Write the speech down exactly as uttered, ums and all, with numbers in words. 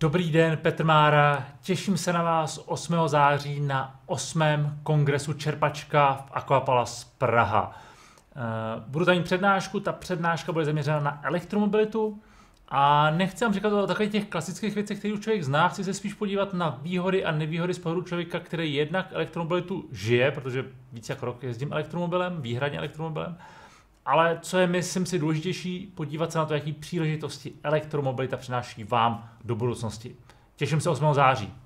Dobrý den, Petr Mára. Těším se na vás osmého září na osmém kongresu Čerpačka v Aquapalace Praha. Budu tady mít přednášku, ta přednáška bude zaměřena na elektromobilitu a nechci vám říkat o takových těch klasických věcech, které už člověk zná, chci se spíš podívat na výhody a nevýhody z pohledu člověka, který jednak elektromobilitu žije, protože víc jak rok jezdím elektromobilem, výhradně elektromobilem, ale co je, myslím si, důležitější, podívat se na to, jaký příležitosti elektromobilita přináší vám do budoucnosti. Těším se osmého září.